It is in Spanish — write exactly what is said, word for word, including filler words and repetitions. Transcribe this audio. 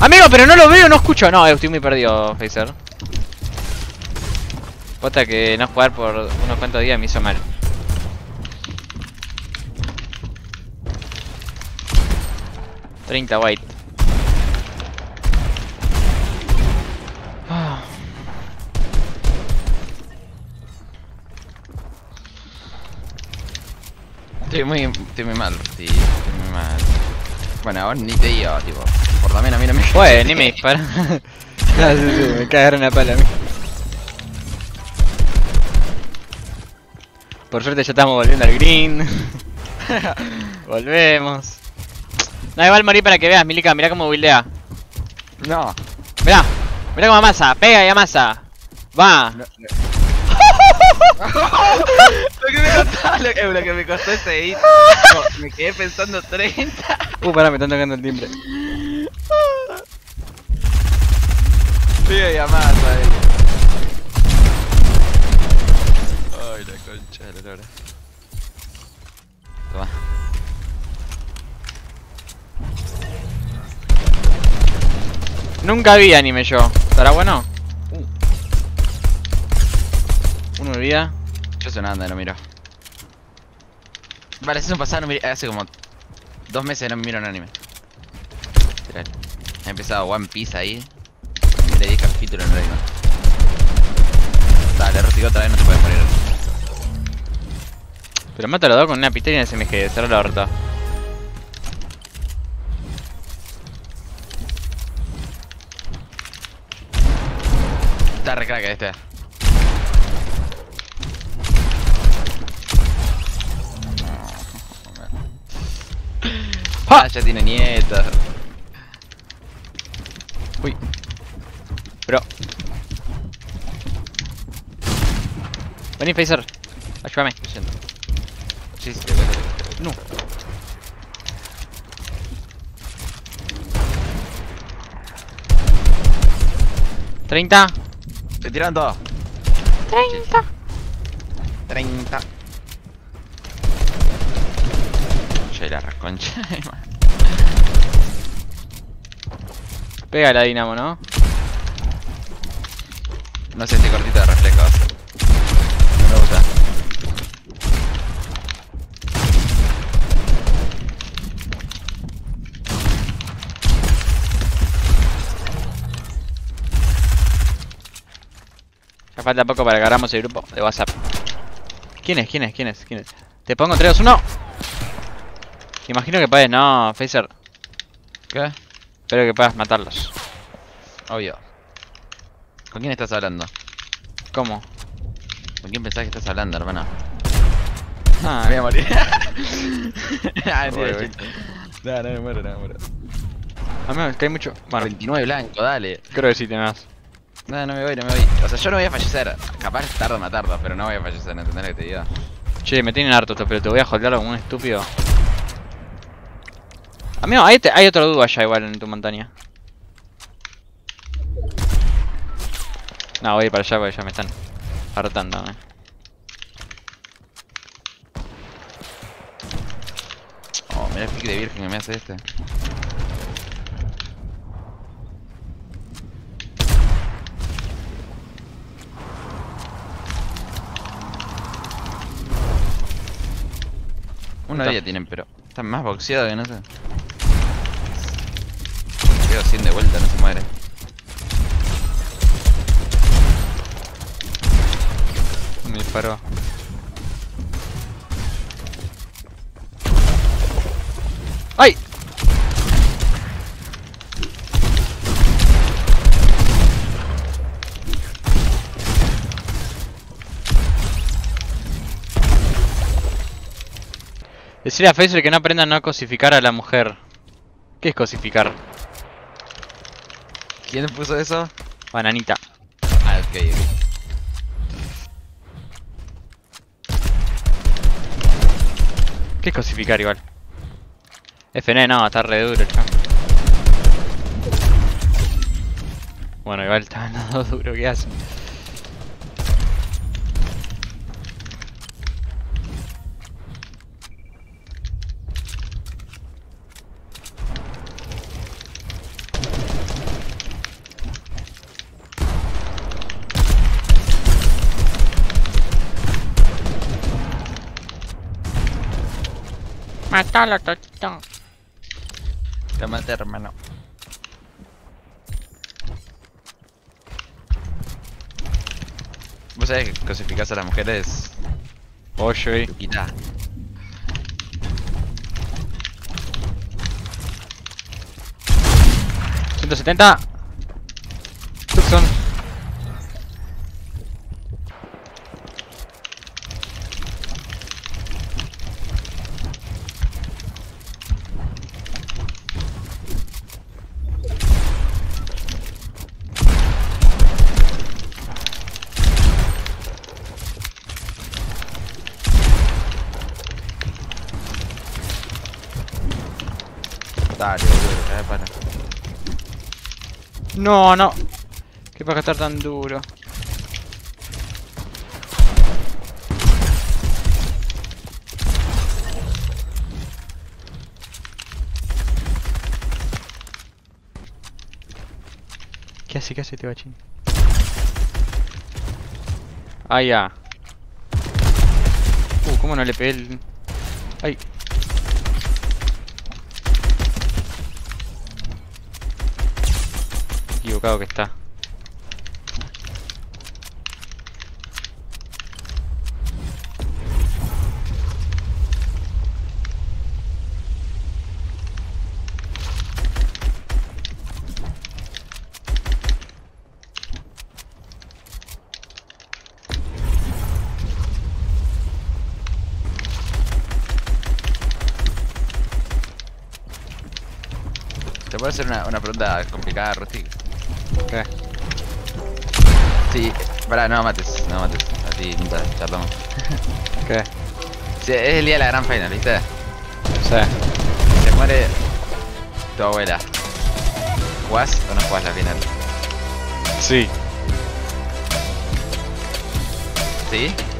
Amigo, pero no lo veo, no escucho. No, estoy muy perdido, Phaser. Posta que no jugar por unos cuantos días me hizo mal. treinta white. Ah. Estoy muy, estoy muy mal, sí, estoy muy mal. Bueno, ahora ni te digo, tipo, por lo menos a mí no me... Bueno, ni me dispara. No, sí, sí, me cagaron a pala a mí. Por suerte ya estamos volviendo al green. Volvemos. No, igual morir para que veas, Milica, mirá cómo buildea. No. Mirá, mirá cómo amasa, pega y amasa. Va. No, no. Lo que me costó, lo que, lo que me costó ese hit. No, me quedé pensando treinta. Uh, pará, me están tocando el timbre. Pega y amasa, eh. Ay, la concha de la lora. Toma. Nunca vi anime yo. ¿Estará bueno? Uh. Uno de vida. Yo soy nada, no miro. Vale, hace un pasado no miré, hace como dos meses no miro un anime. Literal. He empezado One Piece ahí. Miré diez capítulos, no lo digo. Dale, Rosico otra vez no se puede morir. Pero mata a los dos con una pistola y una S M G, cerró la horta. Está re crack este. Ah, ya tiene nietas. Uy. Bro. Vení, Phaser. Ayúdame. Estoy yendo. Sí, sí, No. treinta. estoy tirando. treinta. treinta. Che, la rasconcha. Pega la dinamo, ¿no? No sé, este cortito de reflejos. No me gusta. Ya falta poco para que agarramos el grupo de WhatsApp. ¿Quién es? ¿Quién es? ¿Quién es? ¿Quién es? Te pongo tres, dos, uno. Imagino que puedes, no, Phaser. ¿Qué? Espero que puedas matarlos. Obvio. ¿Con quién estás hablando? ¿Cómo? ¿Con quién pensás que estás hablando, hermano? Ah, Me voy a morir. Ah, Voy, mentira, voy. chiste. No, no me muero, no me muero. a mí es que hay mucho. Bueno, veintinueve blanco, dale. creo que sí tenés. No, no me voy, no me voy. O sea, yo no voy a fallecer. Capaz tardo en matarlos, pero no voy a fallecer, ¿entendés lo que te digo? Che, me tienen harto esto, pero te voy a holdear como un estúpido. Amigo, hay, hay otro dúo allá igual en tu montaña. No, voy a ir para allá porque ya me están hartando, eh. Oh, mira el pick de virgen que me hace este. Una de ellas tienen, pero están más boxeados que no sé. Quedo cien de vuelta, no se muere. Me disparó. ¡Ay! Decirle a Phaser que no aprenda a no cosificar a la mujer. ¿Qué es cosificar? ¿Quién puso eso? Bananita. Ah, ok, ok. ¿Qué es cosificar igual? F N, no, está re duro, chaval. Bueno, igual está nada duro, ¿qué hace? Matalo, Totito. Te maté, hermano. ¿Vos sabés que cosificás a las mujeres? Pollo y... Luquita. ciento setenta. Tucson. Dale, boludo, cae para. No, no. ¿Qué para estar tan duro? ¿Qué hace? ¿Qué hace este bachín? Ah, ya. Uh, ¿cómo no le pegué el...? Ay. Equivocado que está. ¿Te puedo hacer una, una pregunta complicada, Rusty? ¿Qué? Sí, pará, no mates, no mates. Así nunca charlamos. ¿Qué? Sí, es el día de la gran final, ¿viste? Sí. Se muere tu abuela. ¿Jugás o no jugás la final? Sí. ¿Sí?